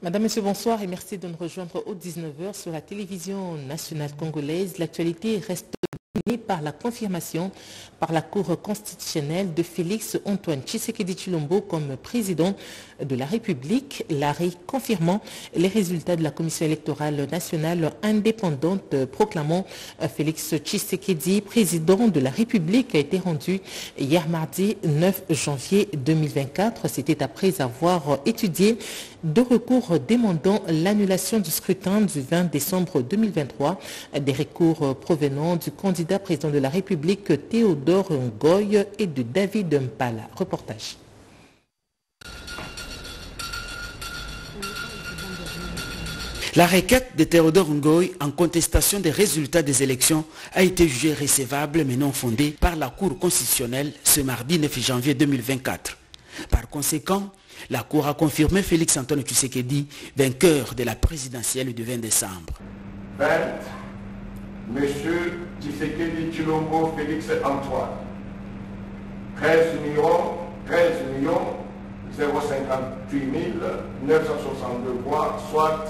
Madame, Monsieur, bonsoir et merci de nous rejoindre au 19h sur la télévision nationale congolaise. L'actualité reste dominée par la confirmation par la Cour constitutionnelle de Félix Antoine Tshisekedi Tshilombo comme président de la République, l'arrêt confirmant les résultats de la Commission électorale nationale indépendante proclamant Félix Tshisekedi président de la République a été rendu hier mardi 9 janvier 2024. C'était après avoir étudié deux recours demandant l'annulation du scrutin du 20 décembre 2023, des recours provenant du candidat président de la République Théodore Ngoy et de David Mpala. Reportage. La requête de Théodore Ngoy en contestation des résultats des élections a été jugée recevable mais non fondée par la Cour constitutionnelle ce mardi 9 janvier 2024. Par conséquent, la Cour a confirmé Félix Antoine Tshisekedi vainqueur de la présidentielle du 20 décembre. 20. Monsieur Tshisekedi Tshilombo Félix Antoine. 13 058 962 voix, soit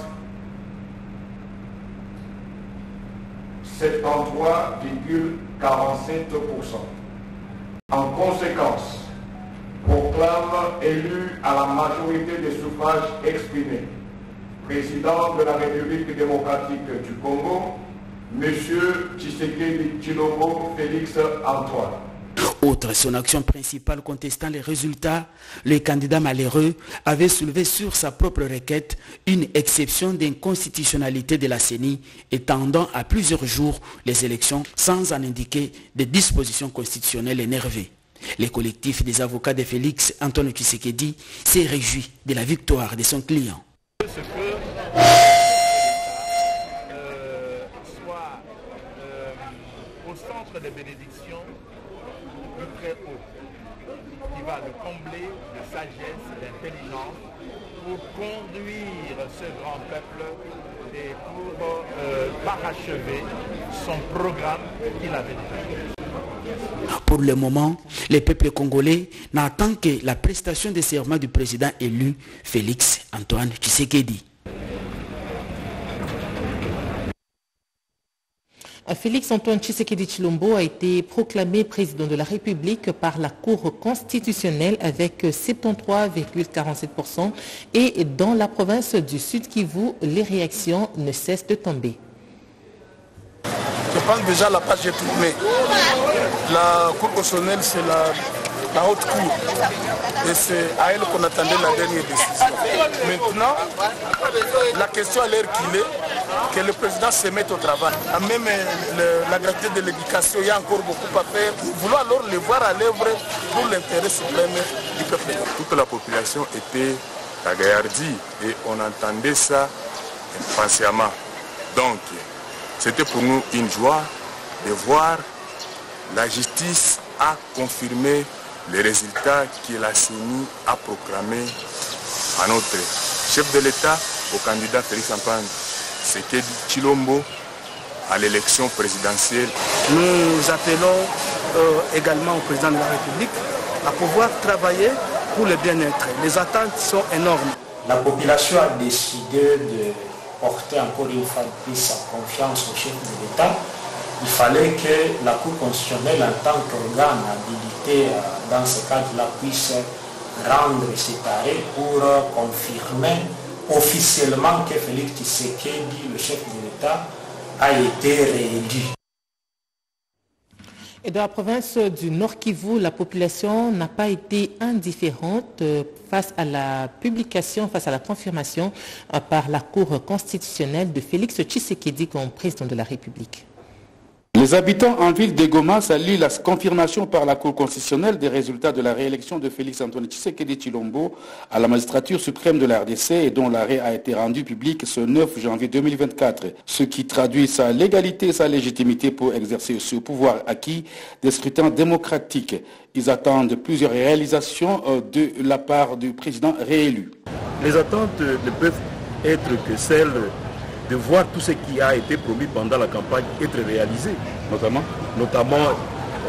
73,47%. En conséquence, proclame élu à la majorité des suffrages exprimés président de la République démocratique du Congo, M. Tshisekedi Tshilombo Félix Antoine. Outre son action principale contestant les résultats, le candidat malheureux avait soulevé sur sa propre requête une exception d'inconstitutionnalité de la CENI étendant à plusieurs jours les élections sans en indiquer des dispositions constitutionnelles énervées. Le collectif des avocats de Félix Antoine Tshisekedi s'est réjoui de la victoire de son client. Soit au centre des bénédictions du Très-Haut, qui va le combler de sagesse, d'intelligence, pour conduire ce grand peuple et pour parachever son programme qu'il avait déjà. Pour le moment, le peuple congolais n'attend que la prestation de serment du président élu Félix Antoine Tshisekedi. Félix Antoine Tshisekedi Tshilombo a été proclamé président de la République par la Cour constitutionnelle avec 73,47% et dans la province du Sud Kivu, les réactions ne cessent de tomber. Je pense déjà la page est tournée. La Cour constitutionnelle, c'est la haute cour. Et c'est à elle qu'on attendait la dernière décision. Maintenant, la question à l'heure qu'il est, que le président se mette au travail. Même la gratuité de l'éducation, il y a encore beaucoup à faire. Nous voulons alors le voir à l'œuvre pour l'intérêt suprême du peuple. Toute la population était agaillardie et on entendait ça impatiemment. Donc, c'était pour nous une joie de voir la justice a confirmé les résultats que la CENI a proclamés à notre chef de l'État, au candidat Félix Antoine Tshisekedi Tshilombo à l'élection présidentielle. Nous appelons également au président de la République à pouvoir travailler pour le bien-être. Les attentes sont énormes. La population a décidé de porter encore une fois de plus sa confiance au chef de l'État. Il fallait que la Cour constitutionnelle, en tant qu'organe habilité dans ce cadre-là, puisse rendre cet arrêt pour confirmer officiellement que Félix Tshisekedi, le chef de l'État, a été réélu. Et dans la province du Nord Kivu, la population n'a pas été indifférente face à la publication, face à la confirmation par la Cour constitutionnelle de Félix Tshisekedi comme président de la République. Les habitants en ville de Goma saluent la confirmation par la Cour constitutionnelle des résultats de la réélection de Félix Antoine Tshisekedi Tshilombo à la magistrature suprême de la RDC et dont l'arrêt a été rendu public ce 9 janvier 2024, ce qui traduit sa légalité et sa légitimité pour exercer ce pouvoir acquis des scrutins démocratiques. Ils attendent plusieurs réalisations de la part du président réélu. Les attentes ne peuvent être que celles de voir tout ce qui a été promis pendant la campagne être réalisé. Notamment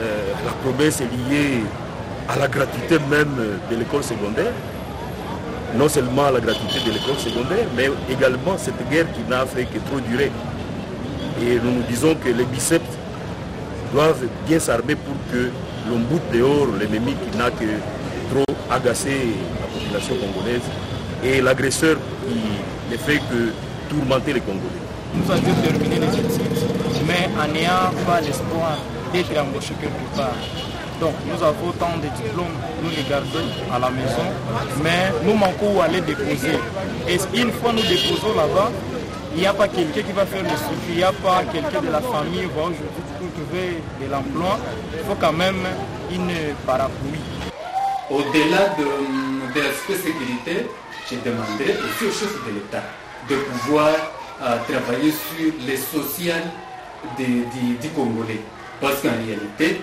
la promesse est liée à la gratuité même de l'école secondaire, non seulement la gratuité de l'école secondaire, mais également cette guerre qui n'a fait que trop durer. Et nous nous disons que les biceps doivent bien s'armer pour que l'on boute dehors l'ennemi qui n'a que trop agacé la population congolaise et l'agresseur qui ne fait que tourmenter les Congolais. Nous avions terminé les études, mais en n'ayant pas l'espoir d'être embauché quelque part. Donc nous avons tant de diplômes, nous les gardons à la maison, mais nous manquons où aller déposer. Et une fois nous déposons là-bas, il n'y a pas quelqu'un qui va faire le suivi, il n'y a pas quelqu'un de la famille, aujourd'hui du coup qui veut de l'emploi, il faut quand même une parapluie. Au-delà de l'aspect sécuritaire, je demanderais aussi aux chefs de l'État de pouvoir travailler sur les social du Congolais. Parce qu'en réalité,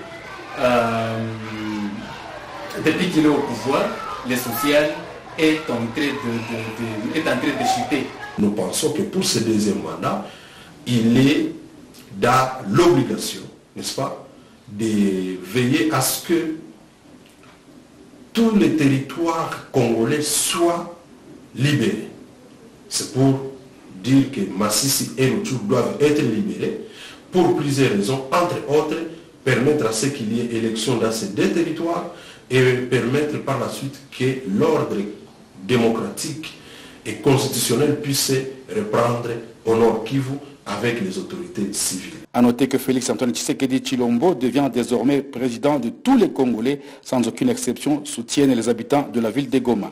depuis qu'il est au pouvoir, le social est en train de chuter. Nous pensons que pour ce deuxième mandat, il est dans l'obligation, n'est-ce pas, de veiller à ce que tous les territoires congolais soient libérés. C'est pour dire que Massissi et Rutshuru doivent être libérés pour plusieurs raisons, entre autres, permettre à ce qu'il y ait élection dans ces deux territoires et permettre par la suite que l'ordre démocratique et constitutionnel puisse reprendre au Nord Kivu avec les autorités civiles. A noter que Félix-Antoine Tshisekedi Tshilombo devient désormais président de tous les Congolais, sans aucune exception, soutiennent les habitants de la ville de Goma.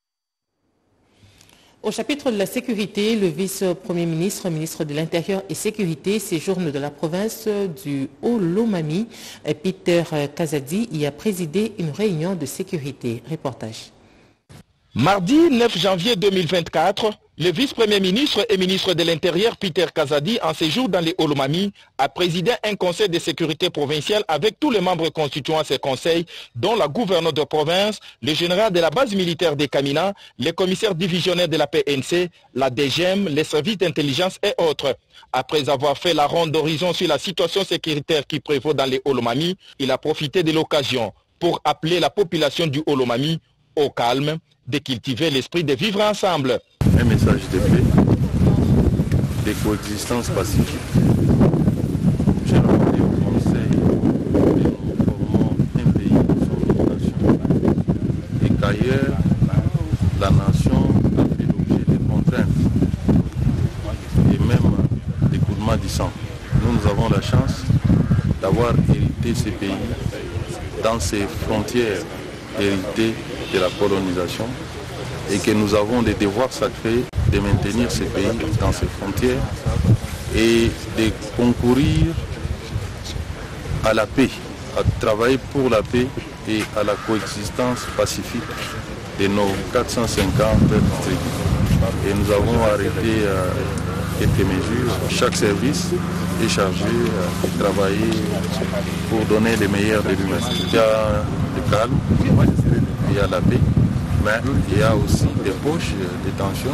Au chapitre de la sécurité, le vice-premier ministre, ministre de l'Intérieur et Sécurité, séjourne de la province du Haut-Lomami. Peter Kazadi y a présidé une réunion de sécurité. Reportage. Mardi 9 janvier 2024, le vice-premier ministre et ministre de l'Intérieur Peter Kazadi, en séjour dans les Haut-Lomami, a présidé un conseil de sécurité provinciale avec tous les membres constituant ce conseil, dont la gouverneure de province, le général de la base militaire des Kamina, les commissaires divisionnaires de la PNC, la DGM, les services d'intelligence et autres. Après avoir fait la ronde d'horizon sur la situation sécuritaire qui prévaut dans les Haut-Lomami, il a profité de l'occasion pour appeler la population du Haut-Lomami au calme, de cultiver l'esprit de vivre ensemble. Un message de paix, de coexistence pacifique. J'ai rappelé au Conseil que nous formons un pays sans une nation et qu'ailleurs, la nation a fait l'objet de contraintes et même d'écoulements du sang. Nous avons la chance d'avoir hérité ce pays dans ses frontières héritées de la colonisation et que nous avons des devoirs sacrés de maintenir ce pays dans ses frontières et de concourir à la paix, à travailler pour la paix et à la coexistence pacifique de nos 450 tribus. Et nous avons arrêté quelques mesures. Chaque service est chargé de travailler pour donner les meilleurs de lui-même. Il y a le calme, il y a la paix, mais il y a aussi des poches de tension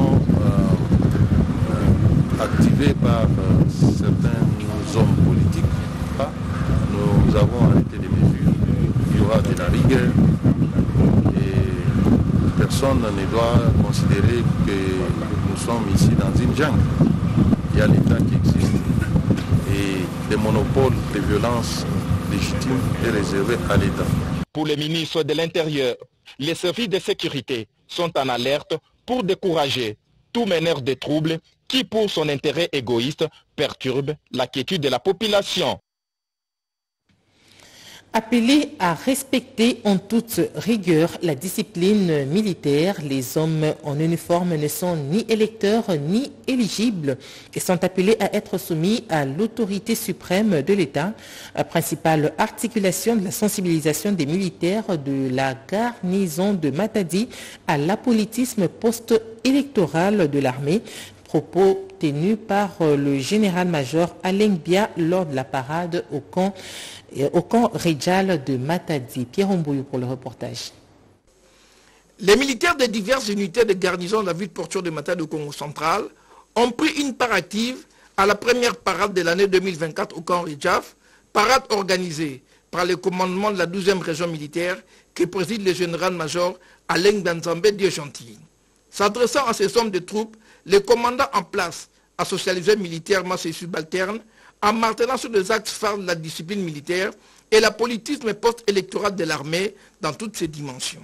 activées par certains hommes politiques. Nous avons arrêté des mesures. Il y aura de la rigueur et personne ne doit considérer que nous sommes ici dans une jungle. Il y a l'État qui existe et les monopoles de violence légitimes est réservé à l'État. Pour le ministre de l'Intérieur, les services de sécurité sont en alerte pour décourager tout meneur de troubles qui, pour son intérêt égoïste, perturbe la quiétude de la population. Appelés à respecter en toute rigueur la discipline militaire, les hommes en uniforme ne sont ni électeurs ni éligibles et sont appelés à être soumis à l'autorité suprême de l'État, principale articulation de la sensibilisation des militaires de la garnison de Matadi à l'apolitisme post-électoral de l'armée. Propos tenus par le général-major Alain Bia lors de la parade au camp Rijal de Matadi. Pierre Ombouyou pour le reportage. Les militaires des diverses unités de garnison de la ville portuaire de Matadi au Congo central ont pris une part active à la première parade de l'année 2024 au camp Rijal, parade organisée par le commandement de la 12e région militaire que préside le général-major Alain Banzambé Dieu-Gentil. S'adressant à ces hommes de troupes, les commandants en place a socialisé militairement ses subalternes en martelant sur les axes phares de la discipline militaire et la politisme post-électoral de l'armée dans toutes ses dimensions.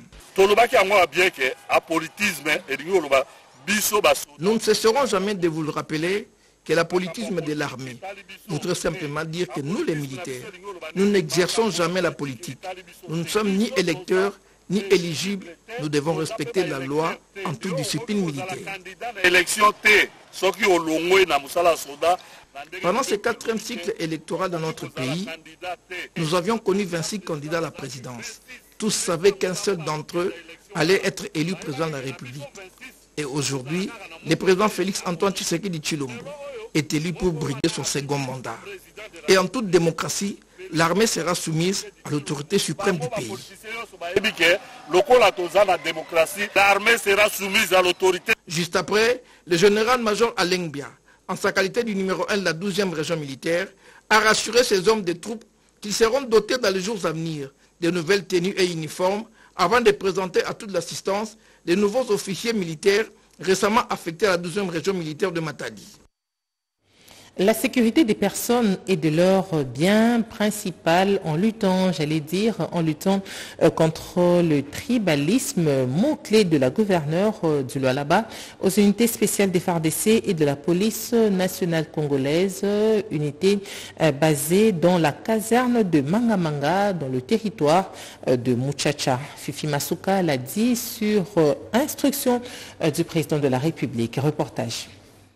Nous ne cesserons jamais de vous le rappeler que la politisme de l'armée voudrait simplement dire que nous, les militaires, nous n'exerçons jamais la politique. Nous ne sommes ni électeurs, ni éligibles. Nous devons respecter la loi en toute discipline militaire. Pendant ce 4e cycle électoral dans notre pays, nous avions connu 26 candidats à la présidence. Tous savaient qu'un seul d'entre eux allait être élu président de la République. Et aujourd'hui, le président Félix Antoine Tshisekedi Tshilombo est élu pour briguer son second mandat. Et en toute démocratie, l'armée sera soumise à l'autorité suprême du pays. Juste après, le général-major Alain Bia, en sa qualité du numéro 1 de la 12e région militaire, a rassuré ses hommes de troupes qu'ils seront dotés dans les jours à venir de nouvelles tenues et uniformes avant de présenter à toute l'assistance les nouveaux officiers militaires récemment affectés à la 12e région militaire de Matadi. La sécurité des personnes et de leurs biens principal en luttant, contre le tribalisme, mot-clé de la gouverneure du Lualaba aux unités spéciales des FARDC et de la police nationale congolaise, unité basée dans la caserne de Mangamanga dans le territoire de Muchacha. Fifi Masuka l'a dit sur instruction du président de la République. Reportage.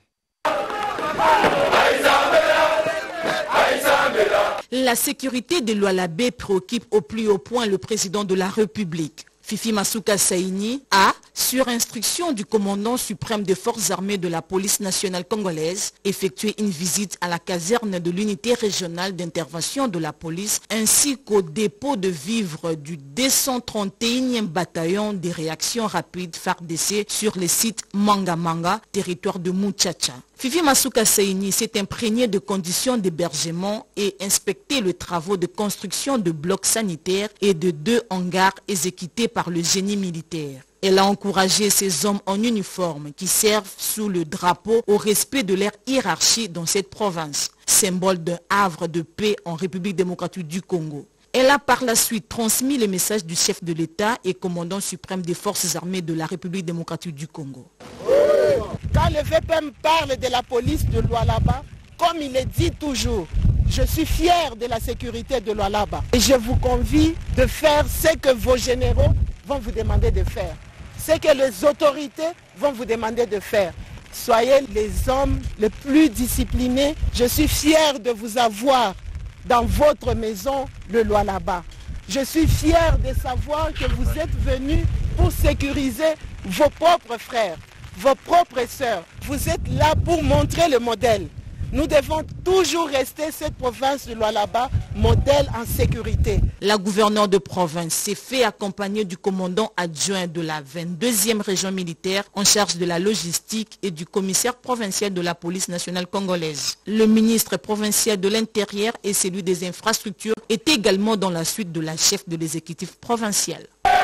La sécurité de Lualaba préoccupe au plus haut point le président de la République. Fifi Masuka Saini a, sur instruction du commandant suprême des forces armées de la police nationale congolaise, effectué une visite à la caserne de l'unité régionale d'intervention de la police ainsi qu'au dépôt de vivres du 231e bataillon des réactions rapides FARDC sur le site Mangamanga, territoire de Muchacha. Fifi Masuka Saini s'est imprégné de conditions d'hébergement et inspecté les travaux de construction de blocs sanitaires et de 2 hangars exécutés par le génie militaire. Elle a encouragé ces hommes en uniforme qui servent sous le drapeau au respect de leur hiérarchie dans cette province, symbole d'un havre de paix en République démocratique du Congo. Elle a par la suite transmis les messages du chef de l'État et commandant suprême des forces armées de la République démocratique du Congo. Quand le VPM parle de la police de Lualaba, comme il est dit toujours, je suis fier de la sécurité de Lualaba. Et je vous convie de faire ce que vos généraux vont vous demander de faire, ce que les autorités vont vous demander de faire. Soyez les hommes les plus disciplinés. Je suis fier de vous avoir dans votre maison, le Lualaba. Je suis fier de savoir que vous êtes venus pour sécuriser vos propres frères, vos propres sœurs. Vous êtes là pour montrer le modèle. Nous devons toujours rester cette province de Lualaba, modèle en sécurité. La gouverneure de province s'est fait accompagner du commandant adjoint de la 22e région militaire en charge de la logistique et du commissaire provincial de la police nationale congolaise. Le ministre provincial de l'Intérieur et celui des infrastructures est également dans la suite de la chef de l'exécutif provincial.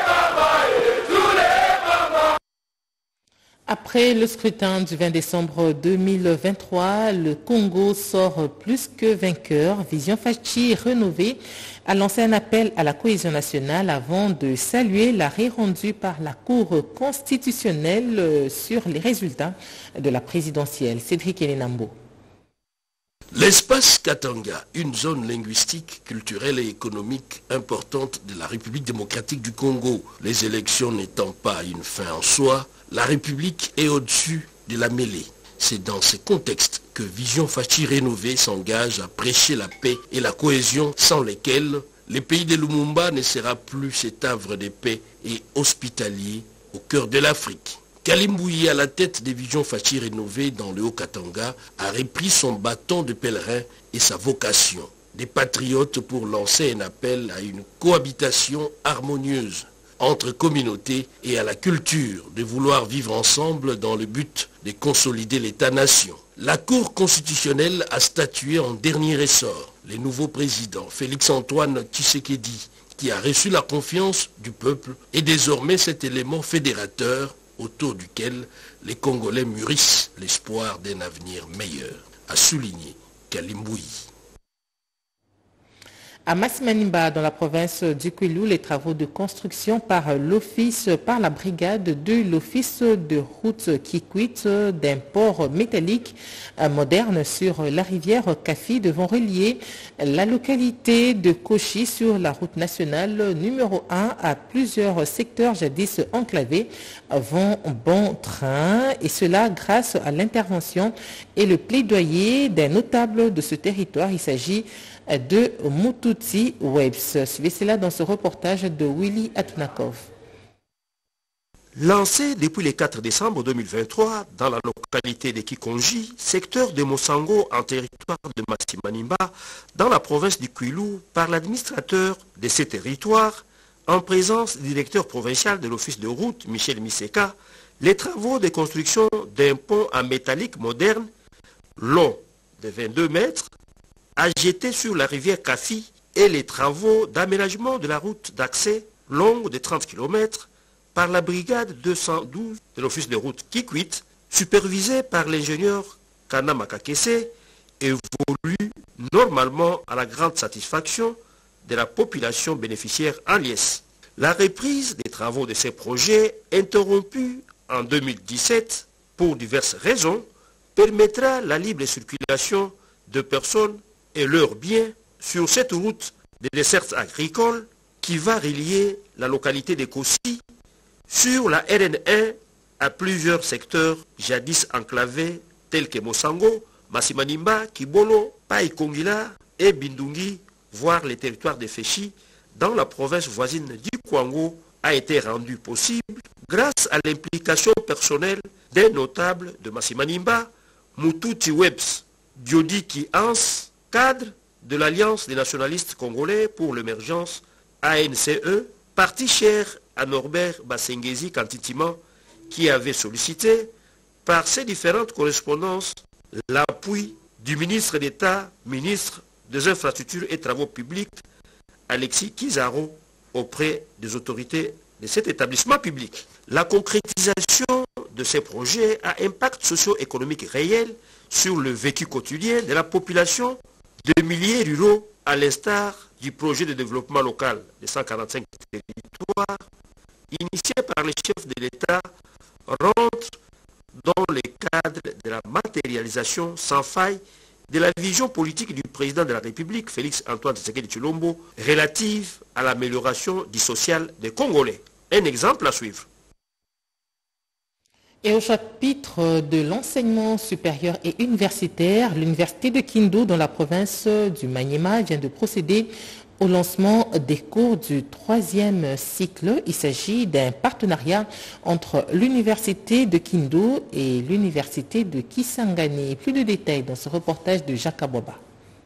Après le scrutin du 20 décembre 2023, le Congo sort plus que vainqueur. Vision Fachi rénovée a lancé un appel à la cohésion nationale avant de saluer l'arrêt rendu par la Cour constitutionnelle sur les résultats de la présidentielle. Cédric Elenambo. L'espace Katanga, une zone linguistique, culturelle et économique importante de la République démocratique du Congo. Les élections n'étant pas une fin en soi, la République est au-dessus de la mêlée. C'est dans ce contexte que Vision Fachi rénovée s'engage à prêcher la paix et la cohésion sans lesquelles le pays de Lumumba ne sera plus cet havre de paix et hospitalier au cœur de l'Afrique. Kalimbouyi, à la tête des Vision Fachi rénovées dans le Haut-Katanga, a repris son bâton de pèlerin et sa vocation des patriotes pour lancer un appel à une cohabitation harmonieuse entre communautés et à la culture de vouloir vivre ensemble dans le but de consolider l'État-nation. La Cour constitutionnelle a statué en dernier ressort. Le nouveau président, Félix Antoine Tshisekedi, qui a reçu la confiance du peuple, est désormais cet élément fédérateur autour duquel les Congolais mûrissent l'espoir d'un avenir meilleur, a souligné Kalimboui. À Massimanimba, dans la province du Kwilu, les travaux de construction par la brigade de l'office de route Kikwit d'un port métallique moderne sur la rivière Kafi devront relier la localité de Kochi sur la route nationale numéro 1 à plusieurs secteurs jadis enclavés vont bon train, et cela grâce à l'intervention et le plaidoyer d'un notable de ce territoire. Il s'agit de Mututi Webs. Suivez cela dans ce reportage de Willy Atunakov. Lancé depuis le 4 décembre 2023 dans la localité de Kikonji, secteur de Mosango en territoire de Massimanimba, dans la province du Kwilu, par l'administrateur de ces territoires, en présence du directeur provincial de l'office de route, Michel Miseka, les travaux de construction d'un pont en métallique moderne, long de 22 mètres, a jeté sur la rivière Kafi, et les travaux d'aménagement de la route d'accès longue de 30 km par la brigade 212 de l'office de route Kikwit, supervisée par l'ingénieur Kana Makakese, évolue normalement à la grande satisfaction de la population bénéficiaire en liesse. La reprise des travaux de ces projets, interrompus en 2017 pour diverses raisons, permettra la libre circulation de personnes et leurs biens sur cette route de desserte agricole qui va relier la localité de Kossi sur la RN1 à plusieurs secteurs jadis enclavés tels que Mosango, Massimanimba, Kibolo, Paikongila et Bindungi, voire les territoires de Féchi dans la province voisine du Kwango, a été rendu possible grâce à l'implication personnelle des notables de Massimanimba, Mututi Webs, Diodiki Hans, cadre de l'Alliance des nationalistes congolais pour l'émergence ANCE, parti cher à Norbert Basengezi Kantitima, qui avait sollicité par ses différentes correspondances l'appui du ministre d'État, ministre des Infrastructures et Travaux Publics, Alexis Kizaro, auprès des autorités de cet établissement public. La concrétisation de ces projets a un impact socio-économique réel sur le vécu quotidien de la population de milliers ruraux, à l'instar du projet de développement local de 145 territoires, initié par les chefs de l'État, rentre dans le cadre de la matérialisation sans faille de la vision politique du président de la République, Félix Antoine Tshisekedi Tshilombo, relative à l'amélioration du social des Congolais. Un exemple à suivre. Et au chapitre de l'enseignement supérieur et universitaire, l'université de Kindu dans la province du Maniema vient de procéder au lancement des cours du 3e cycle. Il s'agit d'un partenariat entre l'université de Kindu et l'université de Kisangani. Plus de détails dans ce reportage de Jacques Aboba.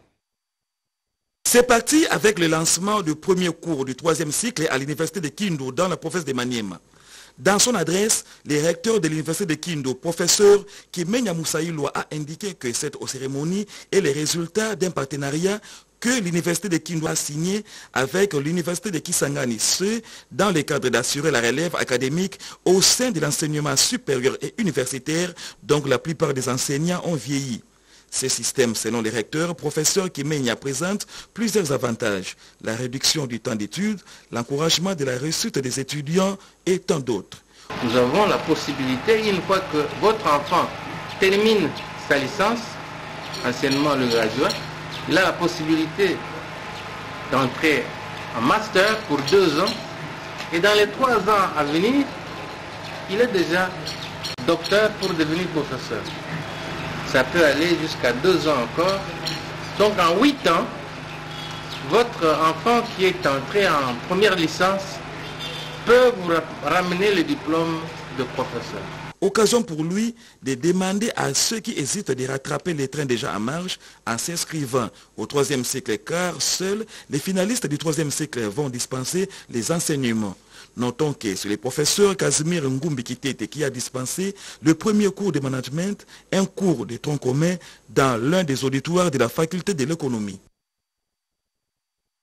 C'est parti avec le lancement du premier cours du 3e cycle à l'université de Kindu dans la province de Maniema. Dans son adresse, le recteur de l'université de Kindu, professeur Kimenya Moussaïloua, a indiqué que cette cérémonie est le résultat d'un partenariat que l'université de Kindu a signé avec l'université de Kisangani, ce dans le cadre d'assurer la relève académique au sein de l'enseignement supérieur et universitaire, donc la plupart des enseignants ont vieilli. Ce système, selon les recteurs, professeur Kimenya présente plusieurs avantages. La réduction du temps d'études, l'encouragement de la réussite des étudiants et tant d'autres. Nous avons la possibilité, une fois que votre enfant termine sa licence, anciennement le graduat, il a la possibilité d'entrer en master pour 2 ans. Et dans les 3 ans à venir, il est déjà docteur pour devenir professeur. Ça peut aller jusqu'à 2 ans encore. Donc en 8 ans, votre enfant qui est entré en première licence peut vous ramener le diplôme de professeur. Occasion pour lui de demander à ceux qui hésitent de rattraper les trains déjà en marche en s'inscrivant au 3e cycle, car seuls les finalistes du 3e cycle vont dispenser les enseignements. Notons que c'est le professeur Casimir Ngumbi Kitete qui a dispensé le premier cours de management, un cours de tronc commun dans l'un des auditoires de la faculté de l'économie.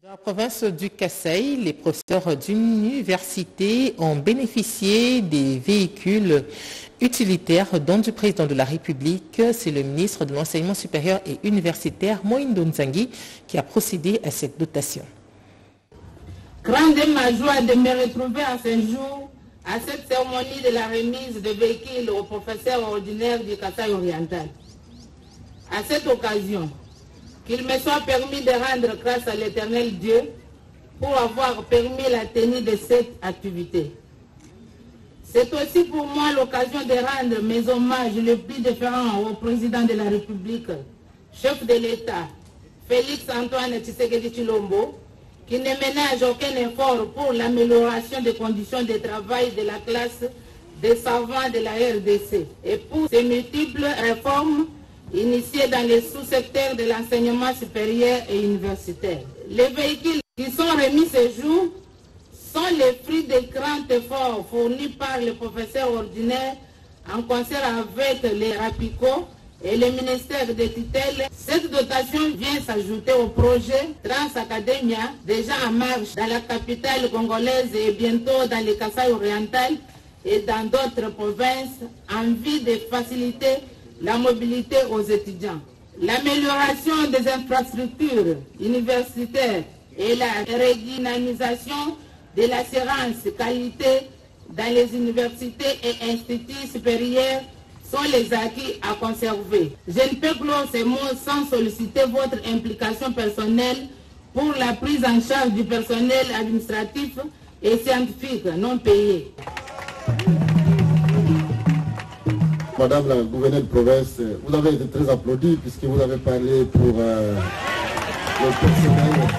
Dans la province du Kasaï, les professeurs d'université ont bénéficié des véhicules utilitaires dont du président de la République. C'est le ministre de l'Enseignement supérieur et universitaire, Moïndo Nzangi, qui a procédé à cette dotation. Grande ma joie de me retrouver à ce jour à cette cérémonie de la remise de véhicules aux professeurs ordinaires du Kasaï oriental. À cette occasion, qu'il me soit permis de rendre grâce à l'Éternel Dieu pour avoir permis la tenue de cette activité. C'est aussi pour moi l'occasion de rendre mes hommages les plus différents au président de la République, chef de l'État, Félix Antoine Tshisekedi Tshilombo, qui ne ménage aucun effort pour l'amélioration des conditions de travail de la classe des savants de la RDC et pour ces multiples réformes initiés dans les sous-secteurs de l'enseignement supérieur et universitaire. Les véhicules qui sont remis ce jour sont les fruits des grands efforts fournis par les professeurs ordinaires en concert avec les RAPICO et le ministère de tutelle. Cette dotation vient s'ajouter au projet Trans-Academia, déjà en marche dans la capitale congolaise et bientôt dans le Kasaï oriental et dans d'autres provinces en vue de faciliter la mobilité aux étudiants. L'amélioration des infrastructures universitaires et la redynamisation de l'assurance qualité dans les universités et instituts supérieurs sont les acquis à conserver. Je ne peux clore ces mots sans solliciter votre implication personnelle pour la prise en charge du personnel administratif et scientifique non payé. Madame la gouverneure de province, vous avez été très applaudie puisque vous avez parlé pour le personnel.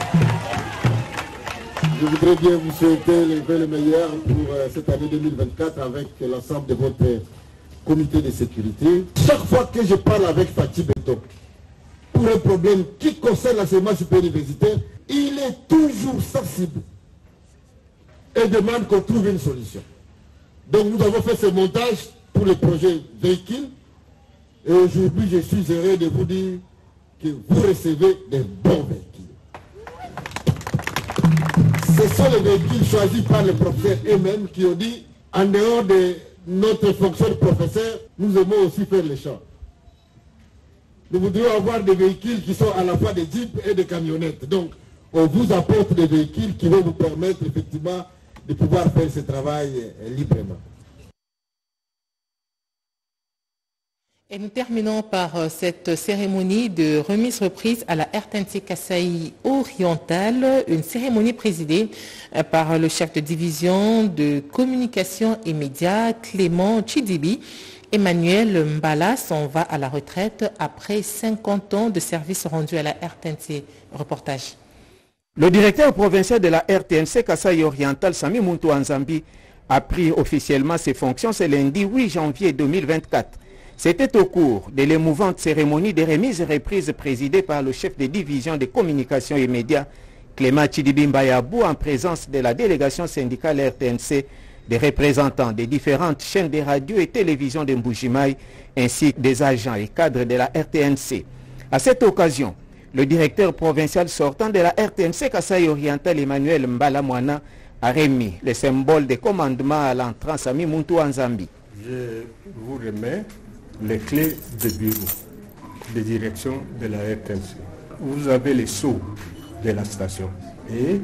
Je voudrais bien vous souhaiter le meilleur pour cette année 2024 avec l'ensemble de votre comité de sécurité. Chaque fois que je parle avec Fatih Beto pour un problème qui concerne l'enseignement supérieur universitaire, il est toujours sensible et demande qu'on trouve une solution. Donc nous avons fait ce montage pour le projet véhicule et aujourd'hui je suis heureux de vous dire que vous recevez des bons véhicules. Ce sont les véhicules choisis par les professeurs eux-mêmes qui ont dit en dehors de notre fonction de professeur, nous aimons aussi faire les champs. Nous voudrions avoir des véhicules qui sont à la fois des jeeps et des camionnettes. Donc on vous apporte des véhicules qui vont vous permettre effectivement de pouvoir faire ce travail librement. Et nous terminons par cette cérémonie de remise-reprise à la RTNC Kasaï orientale, une cérémonie présidée par le chef de division de communication et médias, Clément Chidibi. Emmanuel Mbala s'en va à la retraite après 50 ans de service rendu à la RTNC. Reportage. Le directeur provincial de la RTNC Kasaï orientale, Sami Muntu Nzambi, a pris officiellement ses fonctions ce lundi 8 janvier 2024. C'était au cours de l'émouvante cérémonie de remise et reprise présidée par le chef de division de communication et médias, Clément Chidibi Mbayabou, en présence de la délégation syndicale RTNC, des représentants des différentes chaînes de radio et télévision de Mbujimaï, ainsi que des agents et cadres de la RTNC. À cette occasion, le directeur provincial sortant de la RTNC Kasaï orientale, Emmanuel Mbala Mwana, a remis le symbole de commandement à l'entrant Sami Muntu Nzambi. Je vous remets les clés de bureau de direction de la RTNC. Vous avez les sceaux de la station et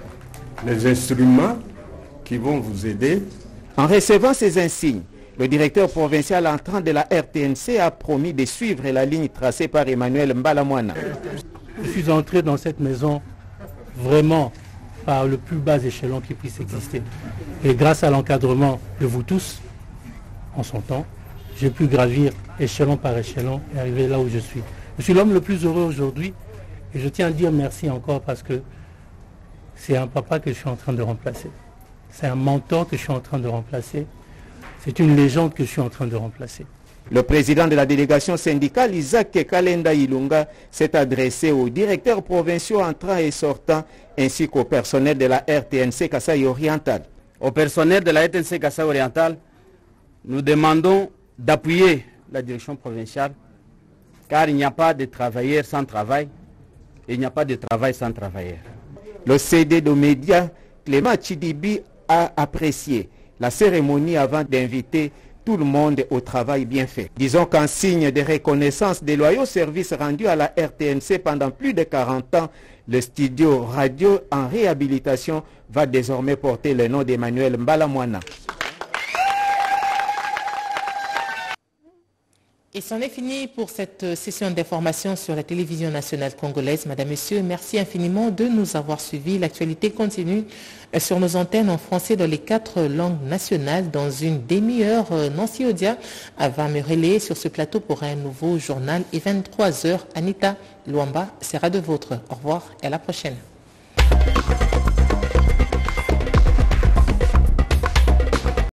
les instruments qui vont vous aider. En recevant ces insignes, le directeur provincial entrant de la RTNC a promis de suivre la ligne tracée par Emmanuel Mbalamwana. Je suis entré dans cette maison vraiment par le plus bas échelon qui puisse exister. Et grâce à l'encadrement de vous tous, en son temps, j'ai pu gravir échelon par échelon et arriver là où je suis. Je suis l'homme le plus heureux aujourd'hui et je tiens à dire merci encore parce que c'est un papa que je suis en train de remplacer. C'est un mentor que je suis en train de remplacer. C'est une légende que je suis en train de remplacer. Le président de la délégation syndicale, Isaac Kalenda Ilunga, s'est adressé aux directeurs provinciaux entrants et sortants ainsi qu'au personnel de la RTNC Kasaï orientale. Au personnel de la RTNC Kasaï orientale, nous demandons d'appuyer la direction provinciale, car il n'y a pas de travailleurs sans travail, et il n'y a pas de travail sans travailleurs. Le CD de médias Clément Chidibi a apprécié la cérémonie avant d'inviter tout le monde au travail bien fait. Disons qu'en signe de reconnaissance des loyaux services rendus à la RTNC pendant plus de 40 ans, le studio radio en réhabilitation va désormais porter le nom d'Emmanuel Mbalamwana. Et c'en est fini pour cette session d'information sur la télévision nationale congolaise. Madame, Messieurs, merci infiniment de nous avoir suivis. L'actualité continue sur nos antennes en français dans les 4 langues nationales. Dans une demi-heure, Nancy Odia va me relayer sur ce plateau pour un nouveau journal. Et 23h, Anita Luamba sera de vôtre. Au revoir et à la prochaine.